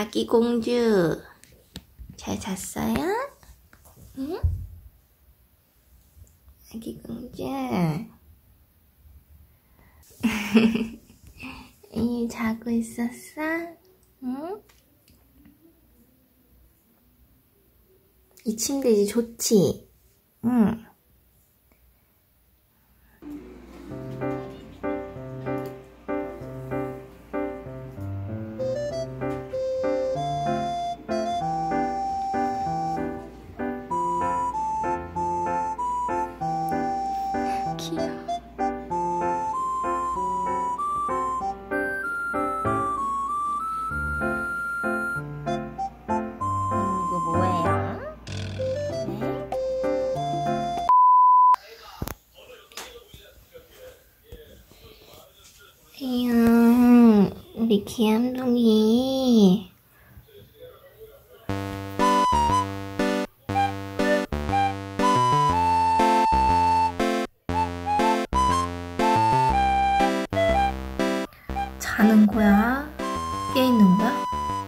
아기 공주 잘 잤어요? 응? 아기 공주 이 자고 있었어? 응? 이 침대지 좋지? 응. 귀여워. 이거 뭐예요? 네? 에휴, 우리 귀염둥이. 자는 거야? 깨 있는 거야?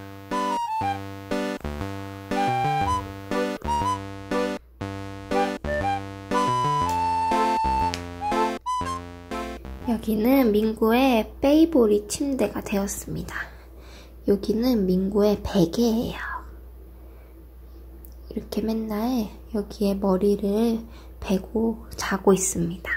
여기는 민구의 페이보릿 침대가 되었습니다. 여기는 민구의 베개예요. 이렇게 맨날 여기에 머리를 베고 자고 있습니다.